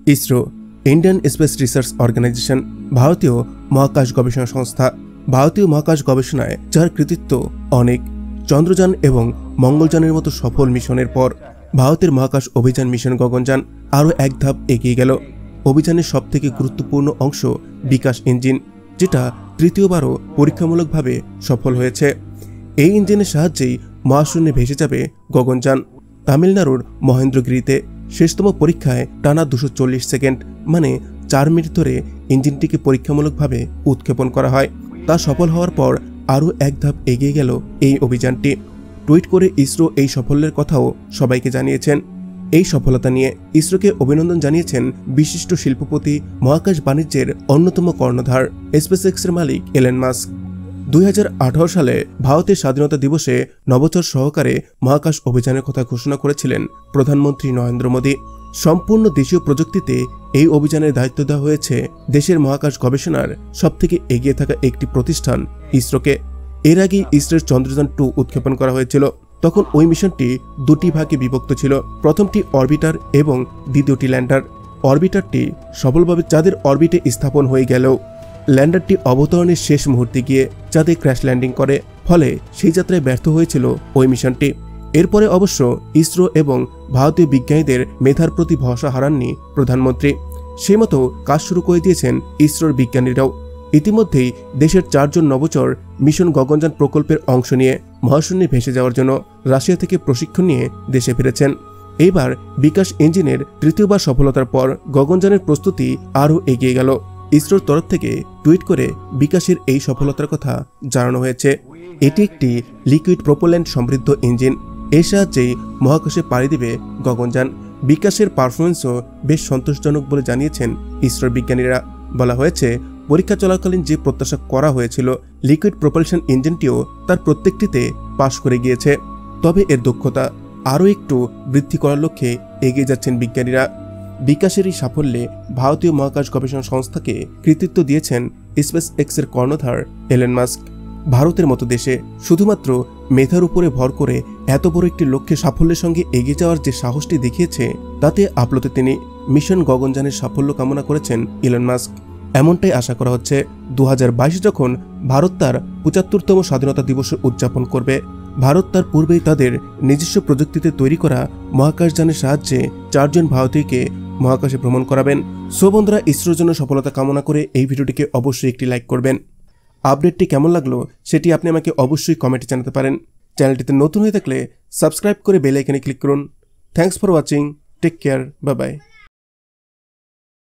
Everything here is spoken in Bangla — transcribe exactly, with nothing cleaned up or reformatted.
ISRO Indian space research organisation ভারতীয় মহাকাশ গবেষণা সংস্থা। ভারতীয় মহাকাশ গবেষণায় যার কৃতিত্ব অনেক। চন্দ্রযান এবং মঙ্গলযানের মতো সফল মিশনের পর ভারতের মহাকাশ অভিযান মিশন গগনযান আরও এক ধাপ এগিয়ে গেল। অভিযানের সবথেকে গুরুত্বপূর্ণ অংশ বিকাশ ইঞ্জিন, যেটা তৃতীয়বারও পরীক্ষামূলকভাবে সফল হয়েছে। এই ইঞ্জিনের সাহায্যেই মহাশূন্যে ভেসে যাবে গগনযান। তামিলনাড়ুর মহেন্দ্রগিরিতে শেষতম পরীক্ষায় টানা দুশো চল্লিশ সেকেন্ড মানে চার মিনিট ধরে ইঞ্জিনটিকে পরীক্ষামূলকভাবে উৎক্ষেপণ করা হয়। তা সফল হওয়ার পর আরও এক ধাপ এগিয়ে গেল এই অভিযানটি। টুইট করে ইসরো এই সাফল্যের কথাও সবাইকে জানিয়েছেন। এই সফলতা নিয়ে ইসরোকে অভিনন্দন জানিয়েছেন বিশিষ্ট শিল্পপতি, মহাকাশ বাণিজ্যের অন্যতম কর্ণধার স্পেসএক্সের মালিক এলন মাস্ক। দুই হাজার আঠারো সালে ভারতের স্বাধীনতা দিবসে নবচর সহকারে মহাকাশ অভিযানের কথা ঘোষণা করেছিলেন প্রধানমন্ত্রী নরেন্দ্র মোদী। সম্পূর্ণ দেশীয় প্রযুক্তিতে এই অভিযানের দায়িত্ব দেওয়া হয়েছে দেশের মহাকাশ গবেষণার সবথেকে এগিয়ে থাকা একটি প্রতিষ্ঠান ইসরোকে। এর আগে ইসরোর চন্দ্রযান টু উৎক্ষেপণ করা হয়েছিল। তখন ওই মিশনটি দুটি ভাগে বিভক্ত ছিল, প্রথমটি অরবিটার এবং দ্বিতীয়টি ল্যান্ডার। অরবিটারটি সফলভাবে চাঁদের অরবিটে স্থাপন হয়ে গেলেও ল্যান্ডারটি অবতরণের শেষ মুহূর্তে গিয়ে চাঁদে ক্র্যাশ ল্যান্ডিং করে, ফলে সেই যাত্রায় ব্যর্থ হয়েছিল ওই মিশনটি। এরপরে অবশ্য ইসরো এবং ভারতীয় বিজ্ঞানীদের মেধার প্রতি ভরসা হারাননি প্রধানমন্ত্রী। সেই মতো কাজ শুরু করে দিয়েছেন ইসরোর বিজ্ঞানীরাও। ইতিমধ্যেই দেশের চারজন নভোচর মিশন গগনযান প্রকল্পের অংশ নিয়ে মহাশূন্যে ভেসে যাওয়ার জন্য রাশিয়া থেকে প্রশিক্ষণ নিয়ে দেশে ফিরেছেন। এইবার বিকাশ ইঞ্জিনের তৃতীয়বার সফলতার পর গগনযানের প্রস্তুতি আরও এগিয়ে গেল। ইসরোর তরফ থেকে টুইট করে বিকাশের এই সফলতার কথা জানানো হয়েছে। এটি একটি লিকুইড প্রোপেলেন্ট সমৃদ্ধ ইঞ্জিন। এর সাহায্যেই মহাকাশে পাড়ি দেবে গগনযান। বিকাশের পারফরমেন্সও বেশ সন্তোষজনক বলে জানিয়েছেন ইসরোর বিজ্ঞানীরা। বলা হয়েছে, পরীক্ষা চলাকালীন যে প্রত্যাশা করা হয়েছিল, লিকুইড প্রোপালশন ইঞ্জিনটিও তার প্রত্যেকটিতে পাশ করে গিয়েছে। তবে এর দক্ষতা আরও একটু বৃদ্ধি করার লক্ষ্যে এগিয়ে যাচ্ছেন বিজ্ঞানীরা। বিকাশের এই সাফল্যে ভারতীয় মহাকাশ গবেষণা সংস্থাকে কৃতিত্ব দিয়েছেন স্পেস এক্সের কর্ণধার এলন মাস্ক। ভারতের মতো দেশে শুধুমাত্র মেধার উপরে ভর করে এত বড় একটি লক্ষ্যে সাফল্যের সঙ্গে এগিয়ে যাওয়ার যে সাহসটি দেখিয়েছে, তাতে আপ্লুত তিনি। মিশন গগনযানের সাফল্য কামনা করেছেন ইলন মাস্ক। এমনটাই আশা করা হচ্ছে দু হাজার বাইশে যখন ভারত তার পঁচাত্তরতম স্বাধীনতা দিবস উদযাপন করবে, ভারত তার পূর্বেই তাদের নিজস্ব প্রযুক্তিতে তৈরি করা মহাকাশযানের সাহায্যে চারজন ভারতীয়কে মহাকাশে ভ্রমণ করাবেন। সো বন্ধুরা, ইসরোর জন্য সফলতা কামনা করে এই ভিডিওটিকে অবশ্যই একটি লাইক করবেন। আপডেটটি কেমন লাগলো সেটি আপনি আমাকে অবশ্যই কমেন্টে জানাতে পারেন। চ্যানেলটিতে নতুন হয়ে থাকলে সাবস্ক্রাইব করে বেল আইকনে ক্লিক করুন। Thanks for watching. Take care. Bye by.